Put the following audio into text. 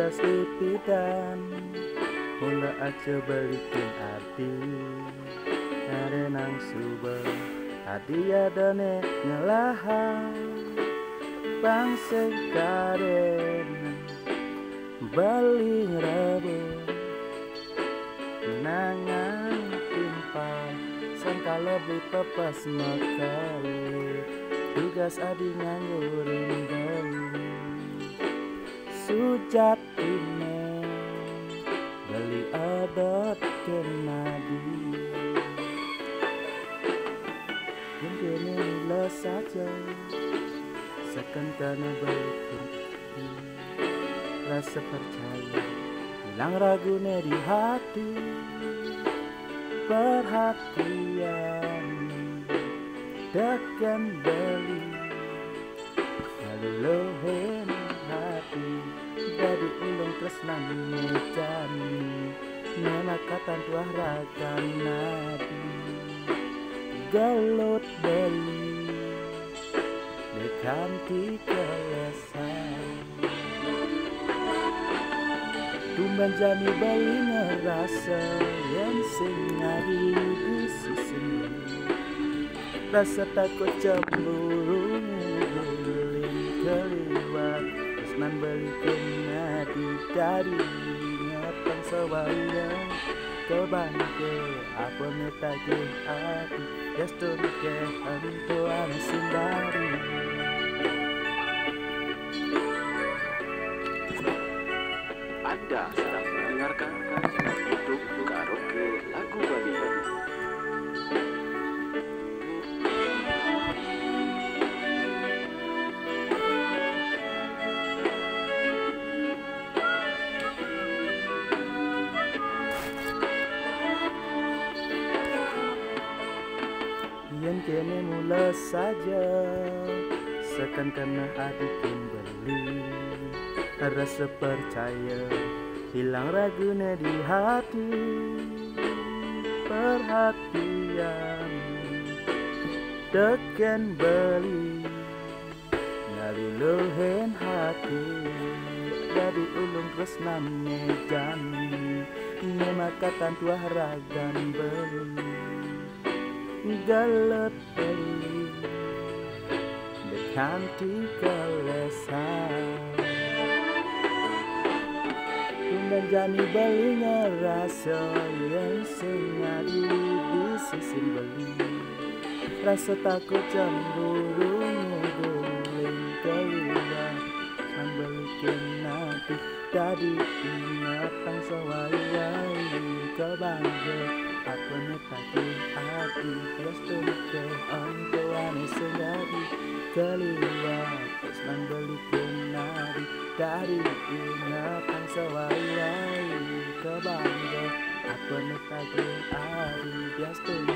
tugas ipidan mula aja balikin ati are nang suba hadiah dane ngelahan bangsa karen bali ngerabo nangan timpal sangka lebih pepas makali tugas adi nganggurin bali sujatine beli adat kenadi mungkin mula saja sekan karena balikin rasa percaya hilang ragunya di hati perhatian tekan beli lalu lohen hati dari ulung tresnan mejani menakatan tuah ragan nadi galut beli dekanti kelesan tumban jani beli ngerasa yang sing ngari di sisi rasa takut cemburu nguling keliwat tresnan beli kenadi dari ngepang sewaya kebangke apa metake hati gestur ke hantuan sindari. Anda sedang mendengarkan YouTube karaoke lagu Bali. Yang kene mula saja sekan karena adikin beli rasa percaya hilang ragunya di hati perhatian tekan beli lalu lohen hati dari ulung tresnan mejani memakatan tuah ragan beli galet beli dekanti kelesan tumban jani beli ngerasa yang sengadi di sisi beli rasa takut cemburu nguling keliwat sang beli kenati tadi ingatan sewai-wai kebangga apa netake hati gestur ke antuan sengadi keliwat sang beli kenati dari ingatan sewai-wai kebangga apa netake hati gestur